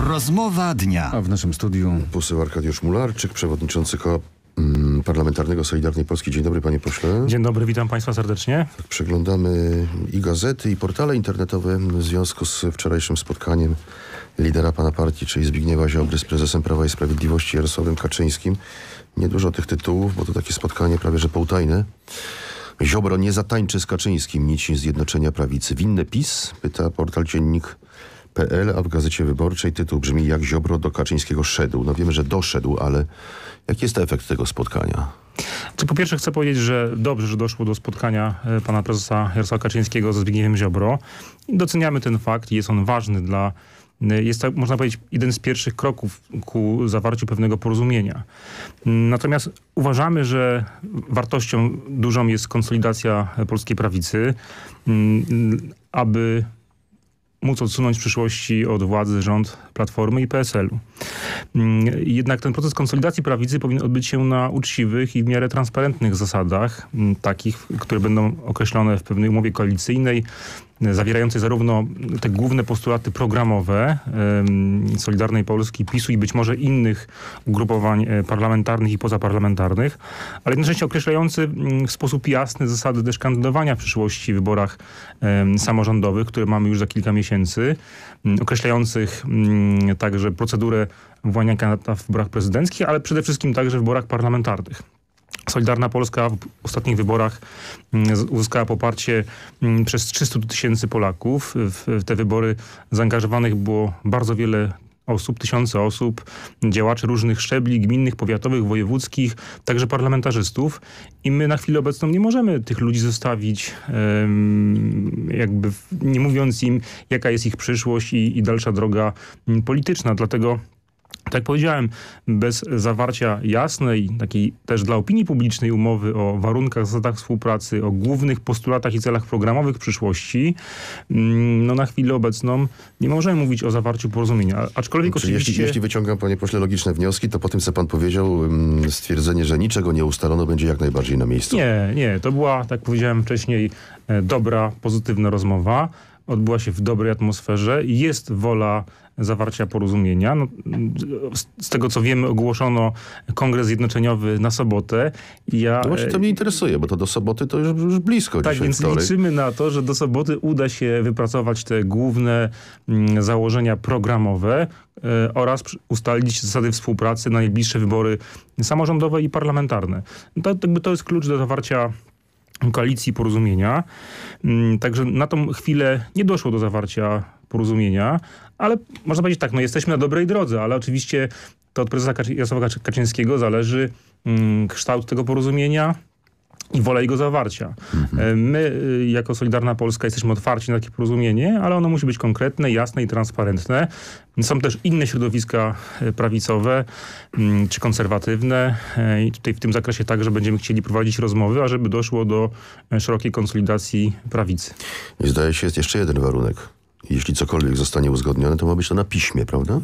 Rozmowa dnia. A w naszym studiu Poseł Arkadiusz Mularczyk, przewodniczący Koła Parlamentarnego Solidarnej Polski. Dzień dobry, panie pośle. Dzień dobry, witam państwa serdecznie. Tak, przeglądamy i gazety, i portale internetowe w związku z wczorajszym spotkaniem lidera pana partii, czyli Zbigniewa Ziobry, z prezesem Prawa i Sprawiedliwości Jarosławem Kaczyńskim. Niedużo tych tytułów, bo to takie spotkanie prawie że półtajne. Ziobro nie zatańczy z Kaczyńskim, nici zjednoczenia prawicy. Winny PiS? Pyta portal Dziennik.pl, a w Gazecie Wyborczej tytuł brzmi: jak Ziobro do Kaczyńskiego szedł. No wiemy, że doszedł, ale jaki jest efekt tego spotkania? Po pierwsze chcę powiedzieć, że dobrze, że doszło do spotkania pana prezesa Jarosława Kaczyńskiego ze Zbigniewem Ziobro. Doceniamy ten fakt i jest on ważny jest to, można powiedzieć, jeden z pierwszych kroków ku zawarciu pewnego porozumienia. Natomiast uważamy, że wartością dużą jest konsolidacja polskiej prawicy, aby móc odsunąć w przyszłości od władzy rząd Platformy i PSL-u. Jednak ten proces konsolidacji prawicy powinien odbyć się na uczciwych i w miarę transparentnych zasadach, takich, które będą określone w pewnej umowie koalicyjnej, zawierającej zarówno te główne postulaty programowe Solidarnej Polski, PiS-u i być może innych ugrupowań parlamentarnych i pozaparlamentarnych, ale jednocześnie określający w sposób jasny zasady też kandydowania w przyszłości w wyborach samorządowych, które mamy już za kilka miesięcy, określających także procedurę wyłaniania kandydata w wyborach prezydenckich, ale przede wszystkim także w wyborach parlamentarnych. Solidarna Polska w ostatnich wyborach uzyskała poparcie przez 300 000 Polaków. W te wybory zaangażowanych było bardzo wiele osób, tysiące osób, działaczy różnych szczebli, gminnych, powiatowych, wojewódzkich, także parlamentarzystów. I my na chwilę obecną nie możemy tych ludzi zostawić, jakby nie mówiąc im, jaka jest ich przyszłość i dalsza droga polityczna. Dlatego, tak jak powiedziałem, bez zawarcia jasnej, takiej też dla opinii publicznej umowy o warunkach, zasadach współpracy, o głównych postulatach i celach programowych w przyszłości, no na chwilę obecną nie możemy mówić o zawarciu porozumienia. Aczkolwiek czyli oczywiście... jeśli wyciągam, panie pośle, logiczne wnioski, to po tym, co pan powiedział, stwierdzenie, że niczego nie ustalono, będzie jak najbardziej na miejscu. Nie. To była, tak jak powiedziałem wcześniej, dobra, pozytywna rozmowa. Odbyła się w dobrej atmosferze i jest wola zawarcia porozumienia. No, z tego, co wiemy, ogłoszono kongres zjednoczeniowy na sobotę. No właśnie to mnie interesuje, bo to do soboty to już blisko. Tak, więc wtorek. liczymy na to, że do soboty uda się wypracować te główne założenia programowe oraz ustalić zasady współpracy na najbliższe wybory samorządowe i parlamentarne. To jest klucz do zawarcia koalicji porozumienia. Także na tą chwilę nie doszło do zawarcia porozumienia, ale można powiedzieć tak, no jesteśmy na dobrej drodze, ale oczywiście to od prezesa Jarosława Kaczyńskiego zależy kształt tego porozumienia i wola jego zawarcia. My, jako Solidarna Polska, jesteśmy otwarci na takie porozumienie, ale ono musi być konkretne, jasne i transparentne. Są też inne środowiska prawicowe czy konserwatywne i tutaj w tym zakresie także będziemy chcieli prowadzić rozmowy, ażeby doszło do szerokiej konsolidacji prawicy. I zdaje się, jest jeszcze jeden warunek. Jeśli cokolwiek zostanie uzgodnione, to ma być to na piśmie, prawda?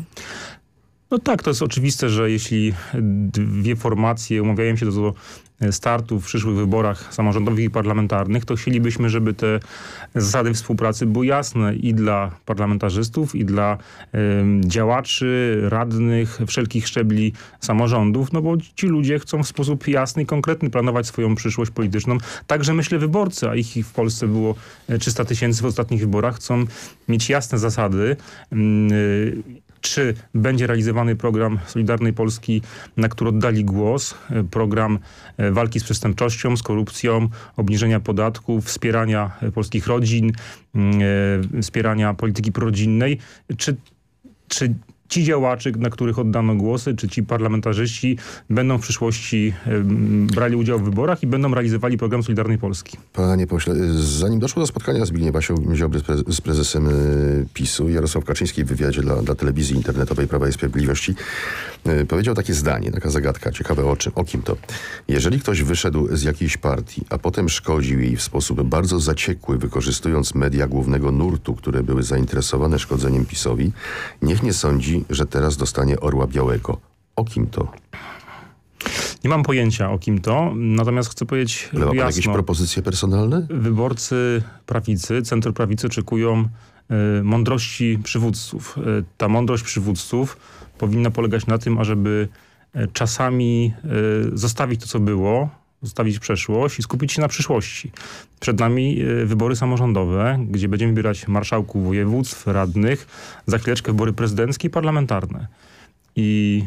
No tak, to jest oczywiste, że jeśli dwie formacje umawiają się do startu w przyszłych wyborach samorządowych i parlamentarnych, to chcielibyśmy, żeby te zasady współpracy były jasne i dla parlamentarzystów, i dla działaczy, radnych, wszelkich szczebli samorządów, no bo ci ludzie chcą w sposób jasny i konkretny planować swoją przyszłość polityczną. Także myślę wyborcy, a ich w Polsce było 300 000 w ostatnich wyborach, chcą mieć jasne zasady, czy będzie realizowany program Solidarnej Polski, na który oddali głos, program walki z przestępczością, z korupcją, obniżenia podatków, wspierania polskich rodzin, wspierania polityki prorodzinnej, czy ci działacze, na których oddano głosy, czy ci parlamentarzyści będą w przyszłości brali udział w wyborach i będą realizowali program Solidarnej Polski. Panie pośle, zanim doszło do spotkania Zbigniewa Ziobry z prezesem PiS-u, Jarosław Kaczyński w wywiadzie dla telewizji internetowej Prawa i Sprawiedliwości powiedział takie zdanie, taka zagadka, ciekawe o kim to. Jeżeli ktoś wyszedł z jakiejś partii, a potem szkodził jej w sposób bardzo zaciekły, wykorzystując media głównego nurtu, które były zainteresowane szkodzeniem PiS-owi, niech nie sądzi, że teraz dostanie orła białego. O kim to? Nie mam pojęcia, o kim to, natomiast chcę powiedzieć Ale ma pan jasno. jakieś propozycje personalne? Wyborcy prawicy, centrum prawicy oczekują mądrości przywódców. Ta mądrość przywódców powinna polegać na tym, ażeby czasami zostawić to, co było, zostawić przeszłość i skupić się na przyszłości. Przed nami wybory samorządowe, gdzie będziemy wybierać marszałków województw, radnych, za chwileczkę wybory prezydenckie i parlamentarne. I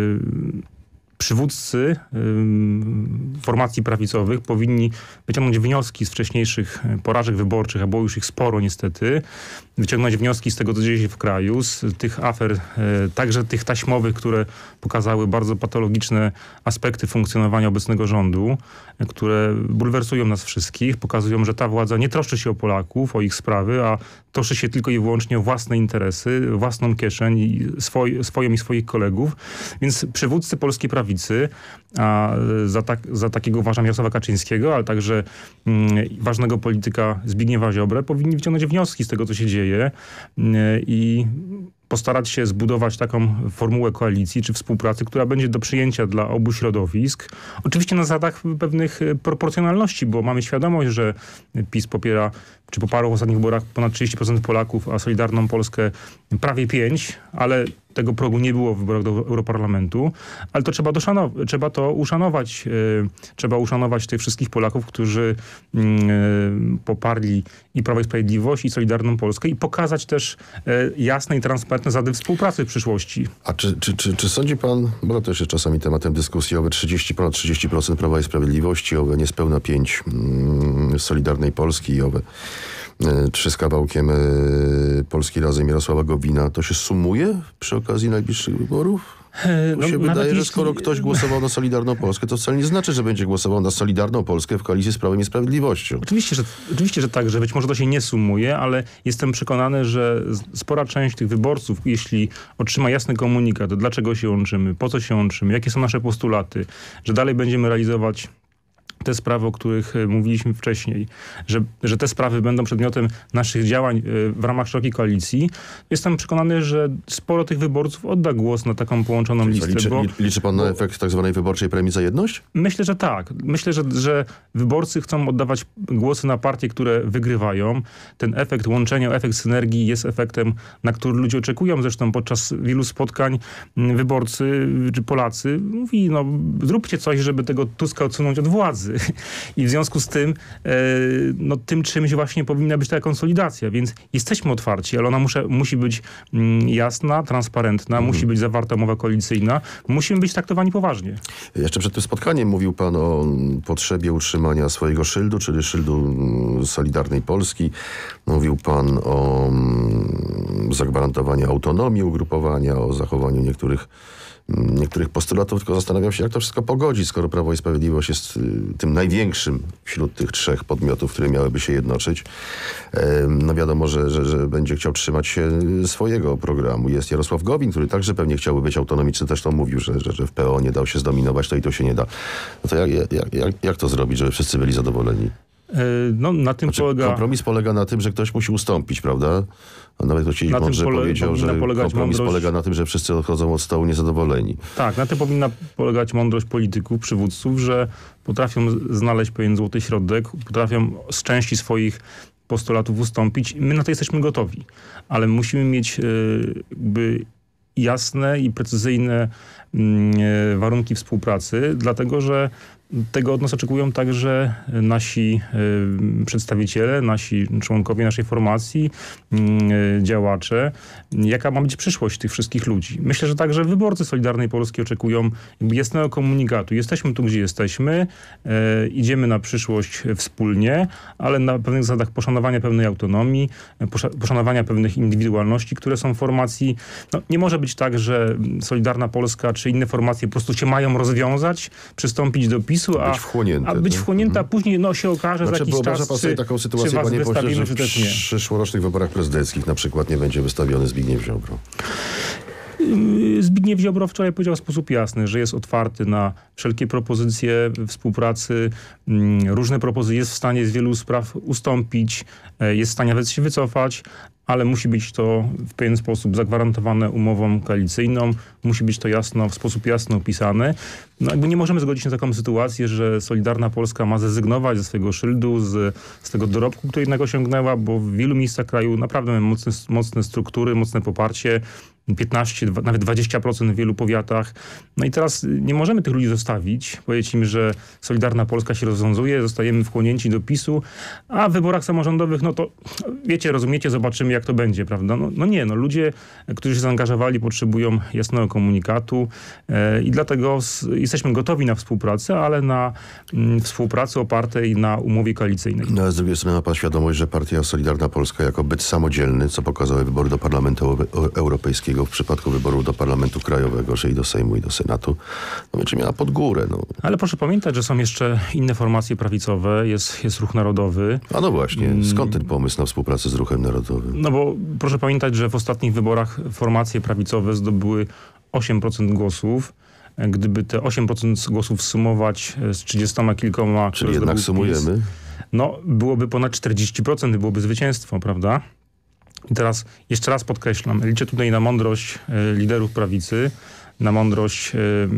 przywódcy formacji prawicowych powinni wyciągnąć wnioski z wcześniejszych porażek wyborczych, a było już ich sporo niestety, wyciągnąć wnioski z tego, co dzieje się w kraju, z tych afer, także tych taśmowych, które pokazały bardzo patologiczne aspekty funkcjonowania obecnego rządu, które bulwersują nas wszystkich, pokazują, że ta władza nie troszczy się o Polaków, o ich sprawy, a troszczy się tylko i wyłącznie o własne interesy, własną kieszeń, swoją i swoich kolegów. Więc przywódcy polskiej prawicy, a za takiego uważam Jarosława Kaczyńskiego, ale także ważnego polityka Zbigniewa Ziobrę, powinni wyciągnąć wnioski z tego, co się dzieje i postarać się zbudować taką formułę koalicji czy współpracy, która będzie do przyjęcia dla obu środowisk. Oczywiście na zasadach pewnych proporcjonalności, bo mamy świadomość, że PiS popiera, czy poparł w ostatnich wyborach ponad 30% Polaków, a Solidarną Polskę prawie 5%, ale tego progu nie było w wyborach do Europarlamentu, ale to trzeba to uszanować. Trzeba uszanować tych wszystkich Polaków, którzy poparli i Prawo i Sprawiedliwość, i Solidarną Polskę i pokazać też jasne i transparentne zasady współpracy w przyszłości. A czy sądzi pan, bo to też jest czasami tematem dyskusji, owe ponad 30% Prawa i Sprawiedliwości, owe niespełna 5% Solidarnej Polski i owe 3 z kawałkiem Polski Razem Jarosława Gowina, to się sumuje przy okazji najbliższych wyborów? To się wydaje, że skoro ktoś głosował na Solidarną Polskę, to wcale nie znaczy, że będzie głosował na Solidarną Polskę w koalicji z Prawem i Sprawiedliwością. Oczywiście, że tak, że być może to się nie sumuje, ale jestem przekonany, że spora część tych wyborców, jeśli otrzyma jasny komunikat, dlaczego się łączymy, po co się łączymy, jakie są nasze postulaty, że dalej będziemy realizować te sprawy, o których mówiliśmy wcześniej, że te sprawy będą przedmiotem naszych działań w ramach szerokiej koalicji. Jestem przekonany, że sporo tych wyborców odda głos na taką połączoną listę. Liczy pan na efekt tak zwanej wyborczej premii za jedność? Myślę, że tak. Myślę, że wyborcy chcą oddawać głosy na partie, które wygrywają. Ten efekt łączenia, efekt synergii jest efektem, na który ludzie oczekują. Zresztą podczas wielu spotkań wyborcy czy Polacy mówi, no zróbcie coś, żeby tego Tuska odsunąć od władzy. I w związku z tym tym czymś właśnie powinna być ta konsolidacja, więc jesteśmy otwarci, ale ona musi być jasna, transparentna, musi być zawarta umowa koalicyjna, musimy być traktowani poważnie. Jeszcze przed tym spotkaniem mówił pan o potrzebie utrzymania swojego szyldu, czyli szyldu Solidarnej Polski. Mówił pan o zagwarantowaniu autonomii ugrupowania, o zachowaniu niektórych postulatów, tylko zastanawiam się, jak to wszystko pogodzić, skoro Prawo i Sprawiedliwość jest tym największym wśród tych 3 podmiotów, które miałyby się jednoczyć. No wiadomo, że będzie chciał trzymać się swojego programu. Jest Jarosław Gowin, który także pewnie chciałby być autonomiczny, też to mówił, że w PO nie dał się zdominować, to i to się nie da. No to jak to zrobić, żeby wszyscy byli zadowoleni? Na tym kompromis polega na tym, że ktoś musi ustąpić, prawda? A nawet ktoś mądrze powiedział, że kompromis polega na tym, że wszyscy odchodzą od stołu niezadowoleni. Tak, na tym powinna polegać mądrość polityków, przywódców, że potrafią znaleźć pewien złoty środek, potrafią z części swoich postulatów ustąpić. My na to jesteśmy gotowi, ale musimy mieć jasne i precyzyjne warunki współpracy, dlatego że tego od nas oczekują także nasi przedstawiciele, nasi członkowie naszej formacji, działacze. Jaka ma być przyszłość tych wszystkich ludzi? Myślę, że także wyborcy Solidarnej Polski oczekują jasnego komunikatu. Jesteśmy tu, gdzie jesteśmy, idziemy na przyszłość wspólnie, ale na pewnych zasadach poszanowania pewnej autonomii, poszanowania pewnych indywidualności, które są w formacji. No, nie może być tak, że Solidarna Polska czy inne formacje po prostu się mają rozwiązać, przystąpić do PiS-u, być wchłonięta, a później się okaże za jakiś czas, wyobraża pan sobie taką sytuację, panie pośle, że w przyszłorocznych wyborach prezydenckich na przykład nie będzie wystawiony Zbigniew Ziobro? Zbigniew Ziobro wczoraj powiedział w sposób jasny, że jest otwarty na wszelkie propozycje współpracy, różne propozycje, jest w stanie z wielu spraw ustąpić, jest w stanie nawet się wycofać, ale musi być to w pewien sposób zagwarantowane umową koalicyjną, musi być to w sposób jasno opisany. No jakby nie możemy zgodzić się na taką sytuację, że Solidarna Polska ma zrezygnować ze swojego szyldu, z tego dorobku, który jednak osiągnęła, bo w wielu miejscach kraju naprawdę mamy mocne struktury, mocne poparcie, 15, nawet 20% w wielu powiatach. No i teraz nie możemy tych ludzi zostawić, powiedzieć im, że Solidarna Polska się rozwiązuje, zostajemy wchłonięci do PiS-u, a w wyborach samorządowych, no to wiecie, rozumiecie, zobaczymy jak to będzie, prawda? No nie, ludzie, którzy się zaangażowali, potrzebują jasnego komunikatu i dlatego jesteśmy gotowi na współpracę, ale na współpracę opartej na umowie koalicyjnej. No, a z drugiej strony ma pan świadomość, że partia Solidarna Polska jako byt samodzielny, co pokazały wybory do Parlamentu Europejskiego, w przypadku wyborów do Parlamentu Krajowego, czyli do Sejmu i do Senatu, no będzie miała pod górę. No. Ale proszę pamiętać, że są jeszcze inne formacje prawicowe, jest Ruch Narodowy. A no właśnie, skąd ten pomysł na współpracę z Ruchem Narodowym? No bo proszę pamiętać, że w ostatnich wyborach formacje prawicowe zdobyły 8% głosów. Gdyby te 8% głosów sumować z 30 kilkoma... Czyli jednak sumujemy? PiS, no byłoby ponad 40%, byłoby zwycięstwo, prawda? I teraz jeszcze raz podkreślam, liczę tutaj na mądrość liderów prawicy, na mądrość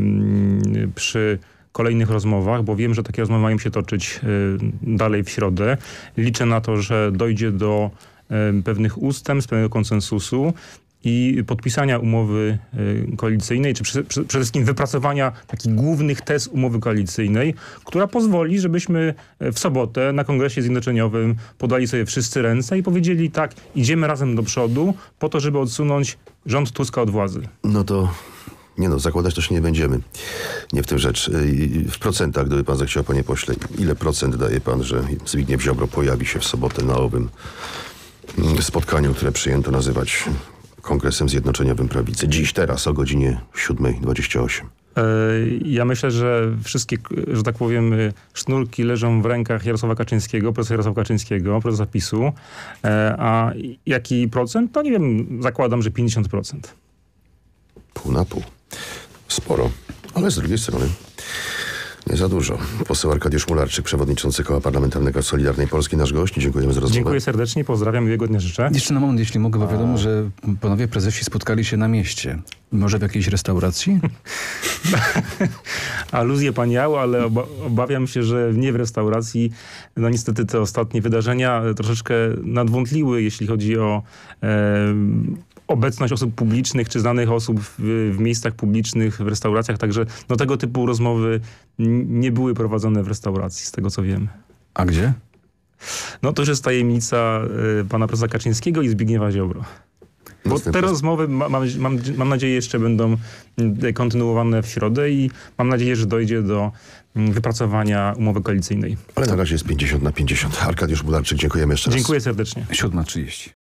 przy kolejnych rozmowach, bo wiem, że takie rozmowy mają się toczyć dalej w środę. Liczę na to, że dojdzie do pewnych ustępstw, pewnego konsensusu i podpisania umowy koalicyjnej, czy przede wszystkim wypracowania takich głównych tez umowy koalicyjnej, która pozwoli, żebyśmy w sobotę na Kongresie Zjednoczeniowym podali sobie wszyscy ręce i powiedzieli tak, idziemy razem do przodu po to, żeby odsunąć rząd Tuska od władzy. No to... zakładać to się nie będziemy. Nie w tym rzecz. W procentach, gdyby pan zechciał, panie pośle, ile procent daje pan, że Zbigniew Ziobro pojawi się w sobotę na owym spotkaniu, które przyjęto nazywać Kongresem Zjednoczeniowym Prawicy? Dziś, teraz o godzinie 7:28. Ja myślę, że wszystkie, że tak powiem, sznurki leżą w rękach Jarosława Kaczyńskiego, profesora Jarosława Kaczyńskiego, prezesa PiS-u. A jaki procent? No nie wiem, zakładam, że 50%. Pół na pół. Sporo, ale z drugiej strony nie za dużo. Poseł Arkadiusz Mularczyk, przewodniczący Koła Parlamentarnego Solidarnej Polski, nasz gość. Dziękujemy za rozmowę. Dziękuję serdecznie, pozdrawiam, miłego dnia życzę. Jeszcze na moment, jeśli mogę, bo wiadomo, że panowie prezesi spotkali się na mieście. Może w jakiejś restauracji? Aluzję pan miał, ale obawiam się, że nie w restauracji. No niestety te ostatnie wydarzenia troszeczkę nadwątliły, jeśli chodzi o obecność osób publicznych czy znanych osób w miejscach publicznych, w restauracjach. Także no, tego typu rozmowy nie były prowadzone w restauracji, z tego co wiem. A gdzie? No to już jest tajemnica pana prezesa Kaczyńskiego i Zbigniewa Ziobro. Bo te rozmowy, mam nadzieję, jeszcze będą kontynuowane w środę i mam nadzieję, że dojdzie do wypracowania umowy koalicyjnej. Ale na razie jest 50/50. Arkadiusz Mularczyk, dziękujemy jeszcze raz. Dziękuję serdecznie. 7:30.